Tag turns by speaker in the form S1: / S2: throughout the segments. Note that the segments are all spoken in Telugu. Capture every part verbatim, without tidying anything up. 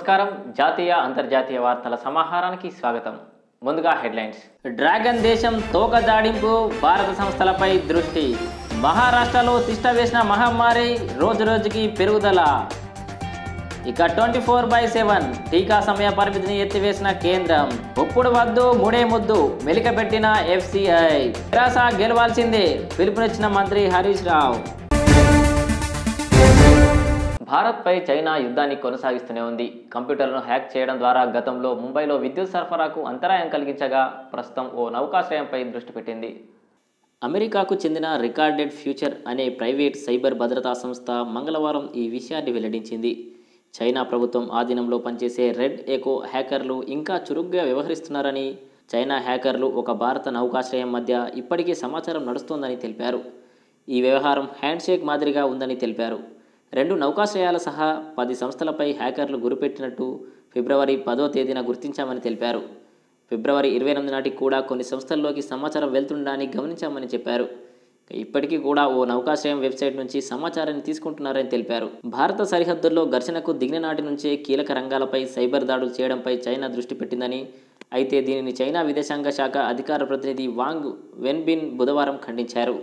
S1: నమస్కారం జాతీయ అంతర్జాతీయ వార్తల సమాహారానికి స్వాగతం. ముందుగా హెడ్లైన్స్. డ్రాగన్ దేశం తోక జాడింపు, భారత సంస్థలపై దృష్టి. మహారాష్ట్రలో తిష్టవేసిన మహమ్మారి రోజు రోజుకి పెరుగుదల. ఇక ట్వంటీ ఫోర్ బై సెవెన్ టీకా సమయ పరిమితిని ఎత్తివేసిన కేంద్రం. ఒప్పుడు వద్దు మూడే ముద్దు మెలికపెట్టిన ఎఫ్సిఐ. తెరాస గెలవాల్సిందే పిలుపునిచ్చిన మంత్రి హరీష్ రావు. భారత్పై చైనా యుద్ధాన్ని కొనసాగిస్తూనే ఉంది. కంప్యూటర్ను హ్యాక్ చేయడం ద్వారా గతంలో ముంబైలో విద్యుత్ సరఫరాకు అంతరాయం కలిగించగా ప్రస్తుతం ఓ నౌకాశ్రయంపై దృష్టి పెట్టింది. అమెరికాకు చెందిన రికార్డెడ్ ఫ్యూచర్ అనే ప్రైవేట్ సైబర్ భద్రతా సంస్థ మంగళవారం ఈ విషయాన్ని వెల్లడించింది. చైనా ప్రభుత్వం ఆధీనంలో పనిచేసే రెడ్ ఎకో హ్యాకర్లు ఇంకా చురుగ్గా వ్యవహరిస్తున్నారని, చైనా హ్యాకర్లు ఒక భారత నౌకాశ్రయం మధ్య ఇప్పటికీ సమాచారం నడుస్తోందని తెలిపారు. ఈ వ్యవహారం హ్యాండ్షేక్ మాదిరిగా ఉందని తెలిపారు. రెండు నౌకాశ్రయాల సహా పది సంస్థలపై హ్యాకర్లు గురిపెట్టినట్టు ఫిబ్రవరి పదో తేదీన గుర్తించామని తెలిపారు. ఫిబ్రవరి ఇరవై ఎనిమిది నాటికి కూడా కొన్ని సంస్థల్లోకి సమాచారం వెళ్తుండడాన్ని గమనించామని చెప్పారు. ఇప్పటికీ కూడా ఓ నౌకాశ్రయం వెబ్సైట్ నుంచి సమాచారాన్ని తీసుకుంటున్నారని తెలిపారు. భారత సరిహద్దుల్లో ఘర్షణకు దిగిన నాటి నుంచే కీలక రంగాలపై సైబర్ దాడులు చేయడంపై చైనా దృష్టి పెట్టిందని, అయితే దీనిని చైనా విదేశాంగ శాఖ అధికార ప్రతినిధి వాంగ్ వెన్బిన్ బుధవారం ఖండించారు.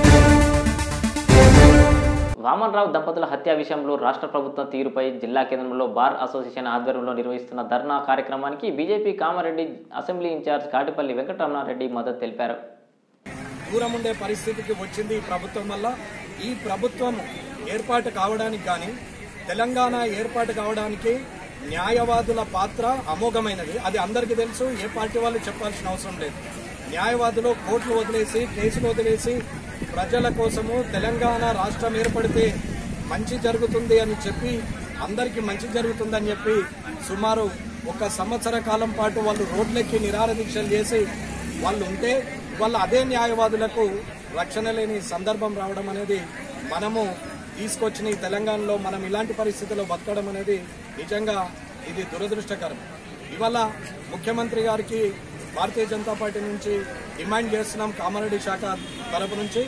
S1: వామన్ రావు దంపతుల హత్య విషయంలో రాష్ట్ర ప్రభుత్వం తీరుపై జిల్లా కేంద్రంలో బార్ అసోసియేషన్ ఆధ్వర్యంలో నిర్వహిస్తున్న ధర్నా కార్యక్రమానికి BJP Kamareddy assembly incharge Katipally Venkataramana Reddy మద్దతు తెలిపారు.
S2: దూరం ఉండే పరిస్థితికి వచ్చింది ఈ ప్రభుత్వం వల్ల. ఈ ప్రభుత్వం ఏర్పాటు కావడానికి కానీ, తెలంగాణ ఏర్పాటు కావడానికి న్యాయవాదుల పాత్ర అమోఘమైనది. అది అందరికీ తెలుసు, ఏ పార్టీ వాళ్ళు చెప్పాల్సిన అవసరం లేదు. న్యాయవాదులు కోర్టులు వదిలేసి, కేసులు వదిలేసి ప్రజల కోసము తెలంగాణ రాష్ట్రం ఏర్పడితే మంచి జరుగుతుంది అని చెప్పి, అందరికీ మంచి జరుగుతుందని చెప్పి సుమారు ఒక సంవత్సర కాలం పాటు వాళ్ళు రోడ్లెక్కి నిరాహార దీక్షలు చేసి వాళ్ళు ఉంటే, వాళ్ళ అదే న్యాయవాదులకు రక్షణ లేని సందర్భం రావడం అనేది, మనము తీసుకొచ్చిన ఈ తెలంగాణలో మనం ఇలాంటి పరిస్థితుల్లో బతకడం అనేది నిజంగా ఇది దురదృష్టకరం. ఇవాళ ముఖ్యమంత్రి గారికి భారతీయ జనతా పార్టీ నుంచి డిమాండ్ చేస్తున్నాం, కామారెడ్డి శాఖ తరపు నుంచి,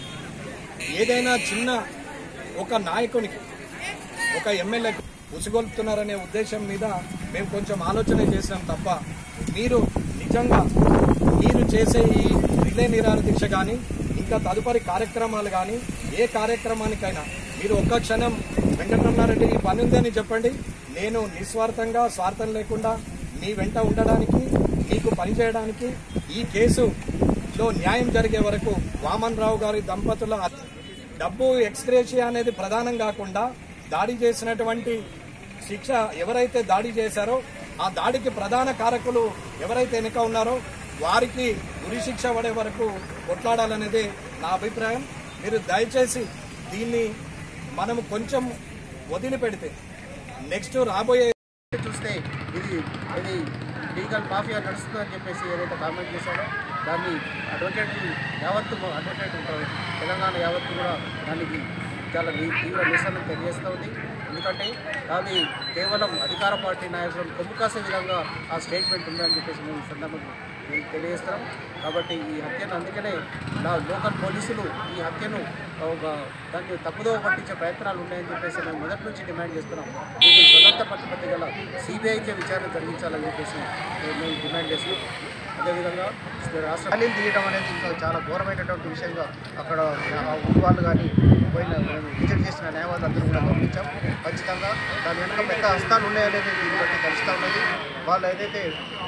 S2: ఏదైనా చిన్న ఒక నాయకునికి, ఒక ఎమ్మెల్యేకు ఉసిగొల్పుతున్నారనే ఉద్దేశం మీద మేము కొంచెం ఆలోచన చేసినాం తప్ప, మీరు నిజంగా మీరు చేసే ఈ రిలే నిరాహార దీక్ష కానీ, ఇంకా తదుపరి కార్యక్రమాలు కానీ, ఏ కార్యక్రమానికైనా మీరు ఒక్క క్షణం వెంకటరమణారెడ్డి ఈ పని ఉందని చెప్పండి. నేను నిస్వార్థంగా, స్వార్థం లేకుండా మీ వెంట ఉండడానికి, మీకు పనిచేయడానికి, ఈ కేసులో న్యాయం జరిగే వరకు వామన్ రావు గారి దంపతుల డబ్బు ఎక్స్గ్రేషియా అనేది ప్రధానం కాకుండా, దాడి చేసినటువంటి శిక్ష ఎవరైతే దాడి చేశారో ఆ దాడికి ప్రధాన కారకులు ఎవరైతే వెనుక ఉన్నారో వారికి ఉరి శిక్ష పడే వరకు కొట్లాడాలనేది నా అభిప్రాయం. మీరు దయచేసి దీన్ని మనము కొంచెం వదిలిపెడితే నెక్స్ట్ రాబోయే
S3: చూస్తే ఇది ఇది లీగల్ మాఫియా నడుస్తుందని చెప్పేసి ఏదైతే కామెంట్ చేశారో దాన్ని అడ్వకేట్ యావత్తు అడ్వకేట్ తెలంగాణ యావత్తు కూడా దానికి చాలా తీవ్ర నిరసన తెలియజేస్తూ ఉంది. ఎందుకంటే అది కేవలం అధికార పార్టీ నాయకులను కొమ్ము కాసే విధంగా ఆ స్టేట్మెంట్ ఉందని చెప్పేసి మేము సందర్భంగా తెలియజేస్తున్నాం. కాబట్టి ఈ హత్యను అందుకనే నా లోకల్ పోలీసులు ఈ హత్యను దాన్ని తప్పుదోవ పట్టించే ప్రయత్నాలు ఉన్నాయని చెప్పేసి మేము మొదటి నుంచి డిమాండ్ చేస్తున్నాం. దీన్ని స్వతంత్ర ప్రతిపత్తి గల సిబిఐకే విచారణ జరిగించాలని చెప్పేసి మేము డిమాండ్ చేస్తున్నాం. అదేవిధంగా రాష్ట్ర ఖాళీలు తీయడం అనేది ఇంకా చాలా ఘోరమైనటువంటి విషయంగా అక్కడ వాళ్ళు కానీ పోయిన విజిట్ చేసిన న్యాయవాదులు అందరూ కూడా గమనించాం. ఖచ్చితంగా దాని వెనుక పెద్ద హస్తాలు ఉన్నాయనేది దీన్ని బట్టి తెలుస్తూ ఉన్నది. వాళ్ళు ఏదైతే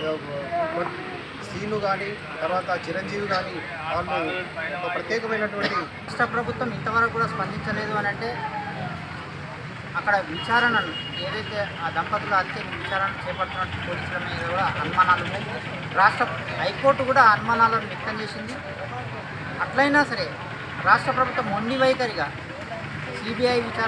S3: సీను కానీ, తర్వాత చిరంజీవి కానీ, వాళ్ళు ఒక ప్రత్యేకమైనటువంటి
S4: రాష్ట్ర ప్రభుత్వం ఇంతవరకు కూడా స్పందించలేదు అని అంటే, అక్కడ విచారణను ఏదైతే ఆ దంపతుల హత్య విచారణ చేపడుతున్న పోలీసుల మీద కూడా అనుమానాలు ఉన్నాయి. రాష్ట్ర హైకోర్టు కూడా అనుమానాలను వ్యక్తం చేసింది. అట్లయినా సరే రాష్ట్ర ప్రభుత్వం మొండి వైఖరిగా సిబిఐ విచారణ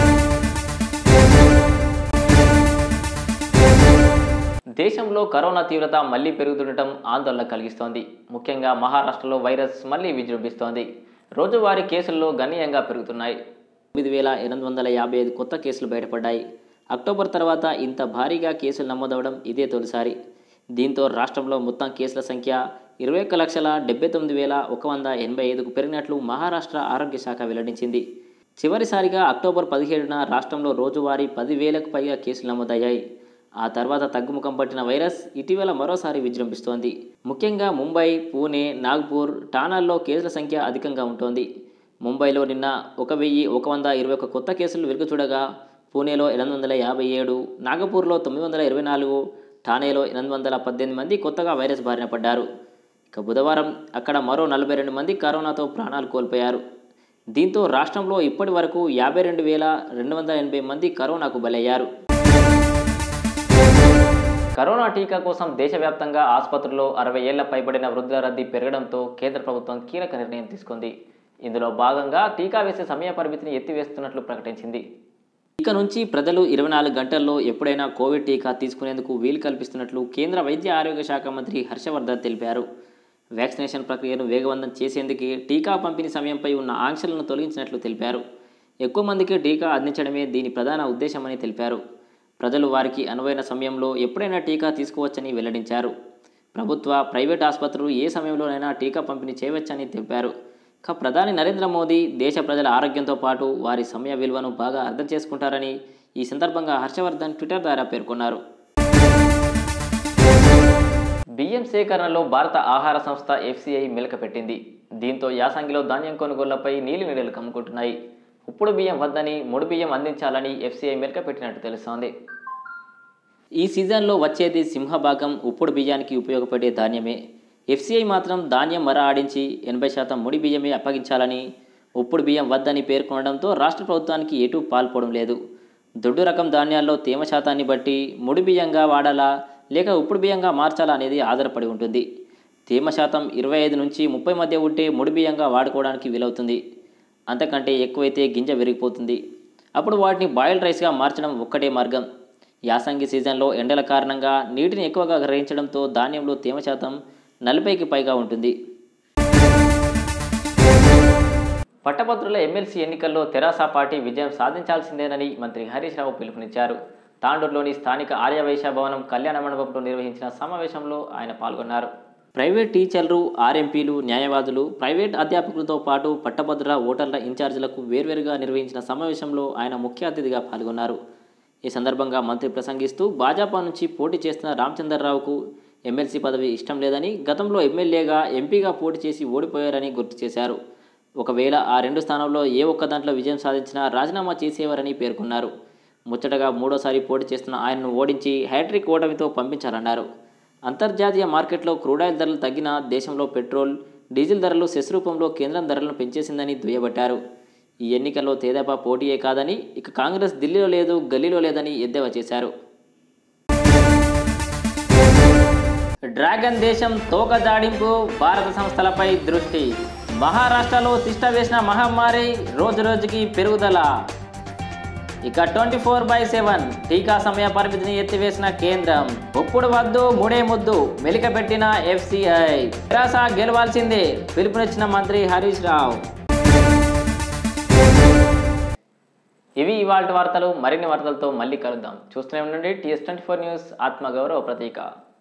S1: దేశంలో కరోనా తీవ్రత మళ్లీ పెరుగుతుండటం ఆందోళన కలిగిస్తోంది. ముఖ్యంగా మహారాష్ట్రలో వైరస్ మళ్లీ విజృంభిస్తోంది. రోజువారీ కేసుల్లో గణనీయంగా పెరుగుతున్నాయి. తొమ్మిది వేల ఎనిమిది వందల యాభై ఐదు కొత్త కేసులు బయటపడ్డాయి. అక్టోబర్ తర్వాత ఇంత భారీగా కేసులు నమోదవడం ఇదే తొలిసారి. దీంతో రాష్ట్రంలో మొత్తం కేసుల సంఖ్య ఇరవై ఒక్క లక్షల డెబ్బై తొమ్మిది వేల ఒక వంద ఎనభై ఐదుకు పెరిగినట్లు మహారాష్ట్ర ఆరోగ్య శాఖ వెల్లడించింది. చివరిసారిగా అక్టోబర్ పదిహేడున రాష్ట్రంలో రోజువారీ పదివేలకు పైగా కేసులు నమోదయ్యాయి. ఆ తర్వాత తగ్గుముఖం పట్టిన వైరస్ ఇటీవల మరోసారి విజృంభిస్తోంది. ముఖ్యంగా ముంబై, పూణే, నాగ్పూర్, ఠానాల్లో కేసుల సంఖ్య అధికంగా ఉంటోంది. ముంబైలో నిన్న ఒక వెయ్యి ఒక వంద ఇరవై ఒక కొత్త కేసులు వెలుగు చూడగా పూణేలో ఎనిమిది వందల యాభై ఏడు, నాగపూర్లో తొమ్మిది వందల ఇరవై నాలుగు, ఠానేలో ఎనిమిది వందల పద్దెనిమిది మంది కొత్తగా వైరస్ బారిన పడ్డారు. ఇక బుధవారం అక్కడ మరో నలభై రెండు మంది కరోనాతో ప్రాణాలు కోల్పోయారు. దీంతో రాష్ట్రంలో ఇప్పటి వరకు యాభై రెండు వేల రెండు వందల ఎనభై మంది కరోనాకు బలయ్యారు. కరోనా టీకా కోసం దేశవ్యాప్తంగా ఆసుపత్రుల్లో అరవై ఏళ్ల పైబడిన వృద్ధుల రద్దీ పెరగడంతో కేంద్ర ప్రభుత్వం కీలక నిర్ణయం తీసుకుంది. ఇందులో భాగంగా టీకా వేసే సమయ పరిమితిని ఎత్తివేస్తున్నట్లు ప్రకటించింది. ఇక నుంచి ప్రజలు ఇరవై నాలుగు గంటల్లో ఎప్పుడైనా కోవిడ్ టీకా తీసుకునేందుకు వీలు కల్పిస్తున్నట్లు కేంద్ర వైద్య ఆరోగ్య శాఖ మంత్రి హర్షవర్ధన్ తెలిపారు. వ్యాక్సినేషన్ ప్రక్రియను వేగవంతం చేసేందుకే టీకా పంపిణీ సమయంపై ఉన్న ఆంక్షలను తొలగించినట్లు తెలిపారు. ఎక్కువ మందికి టీకా అందించడమే దీని ప్రధాన ఉద్దేశమని తెలిపారు. ప్రజలు వారికి అనువైన సమయంలో ఎప్పుడైనా టీకా తీసుకోవచ్చని వెల్లడించారు. ప్రభుత్వ, ప్రైవేట్ ఆసుపత్రులు ఏ సమయంలోనైనా టీకా పంపిణీ చేయవచ్చని తెలిపారు. ఇక ప్రధాని నరేంద్ర మోదీ దేశ ప్రజల ఆరోగ్యంతో పాటు వారి సమయ విలువను బాగా అర్థం చేసుకుంటారని ఈ సందర్భంగా హర్షవర్ధన్ ట్విట్టర్ ద్వారా పేర్కొన్నారు. బియ్యం సేకరణలో భారత ఆహార సంస్థ ఎఫ్సిఐ మెలక పెట్టింది. దీంతో యాసంగిలో ధాన్యం కొనుగోళ్లపై నీలి నీడలు కమ్ముకుంటున్నాయి. ఉప్పుడు బియ్యం వద్దని ముడి బియ్యం అందించాలని ఎఫ్సిఐ మెలక పెట్టినట్టు తెలుస్తోంది. ఈ సీజన్లో వచ్చేది సింహభాగం ఉప్పుడు బియ్యానికి ఉపయోగపడే ధాన్యమే. ఎఫ్సిఐ మాత్రం ధాన్యం మర ఆడించి ఎనభై శాతం ముడి బియ్యమే అప్పగించాలని, ఉప్పుడు బియ్యం వద్దని పేర్కొనడంతో రాష్ట్ర ప్రభుత్వానికి ఎటూ పాల్పోవడం లేదు. దొడ్డు రకం ధాన్యాల్లో తేమ శాతాన్ని బట్టి ముడి బియ్యంగా వాడాలా లేక ఉప్పుడు బియ్యంగా మార్చాలా అనేది ఆధారపడి ఉంటుంది. తేమ శాతం ఇరవై ఐదు నుంచి ముప్పై మధ్య ఉంటే ముడి బియ్యంగా వాడుకోవడానికి వీలవుతుంది. అంతకంటే ఎక్కువైతే గింజ విరిగిపోతుంది. అప్పుడు వాటిని బాయిల్డ్ రైస్గా మార్చడం ఒక్కటే మార్గం. యాసంగి సీజన్లో ఎండల కారణంగా నీటిని ఎక్కువగా గ్రహించడంతో ధాన్యంలో తేమ శాతం నలభైకి పైగా ఉంటుంది. పట్టభద్రుల ఎమ్మెల్సీ ఎన్నికల్లో తెరాస పార్టీ విజయం సాధించాల్సిందేనని మంత్రి హరీష్ రావు పిలుపునిచ్చారు. తాండూరులోని స్థానిక ఆర్యవైశ్య భవనం కళ్యాణ మండపంలో నిర్వహించిన సమావేశంలో ఆయన పాల్గొన్నారు. ప్రైవేట్ టీచర్లు, ఆర్ఎంపీలు, న్యాయవాదులు, ప్రైవేట్ అధ్యాపకులతో పాటు పట్టభద్రుల ఓటర్ల ఇన్ఛార్జీలకు వేర్వేరుగా నిర్వహించిన సమావేశంలో ఆయన ముఖ్య అతిథిగా పాల్గొన్నారు. ఈ సందర్భంగా మంత్రి ప్రసంగిస్తూ భాజపా నుంచి పోటీ చేస్తున్న రామచంద్రరావుకు ఎమ్మెల్సీ పదవి ఇష్టం లేదని, గతంలో ఎమ్మెల్యేగా, ఎంపీగా పోటీ చేసి ఓడిపోయారని గుర్తు చేశారు. ఒకవేళ ఆ రెండు స్థానంలో ఏ ఒక్క దాంట్లో విజయం సాధించినా రాజీనామా చేసేవారని పేర్కొన్నారు. ముచ్చటగా మూడోసారి పోటీ చేస్తున్న ఆయనను ఓడించి హ్యాట్రిక్ ఓటమితో పంపించాలన్నారు. అంతర్జాతీయ మార్కెట్లో క్రూడాయిల్ ధరలు తగ్గినా దేశంలో పెట్రోల్, డీజిల్ ధరలు సెస్ రూపంలో కేంద్రం ధరలను పెంచేసిందని దుయ్యబట్టారు. ఈ ఎన్నికల్లో తెదేపా పోటీయే కాదని, ఇక కాంగ్రెస్ ఢిల్లీలో లేదు, గల్లీలో లేదని ఎద్దేవా చేశారు. డ్రాగన్ దేశం తోక జాడింపు, భారత సంస్థలపై దృష్టి. మహారాష్ట్రలో తిష్ట వేసిన మహమ్మారి రోజు రోజుకి పెరుగుదల. ఇక ట్వంటీ ఫోర్ బై సెవెన్ టీకా సమయ పరిమితిని ఎత్తివేసిన కేంద్రం. ఒప్పుడు వద్దు మూడే ముద్దు మెలిక పెట్టిన ఎఫ్సిఐ. తెరాస గెలవాల్సిందే పిలుపునిచ్చిన మంత్రి హరీష్ రావు. ఇవి ఇవాల్టి వార్తలు. మరిన్ని వార్తలతో మళ్ళీ కలుద్దాం. చూస్తూనే ఉండండి టీఎస్ ట్వంటీ ఫోర్ న్యూస్, ఆత్మగౌరవ ప్రతీక.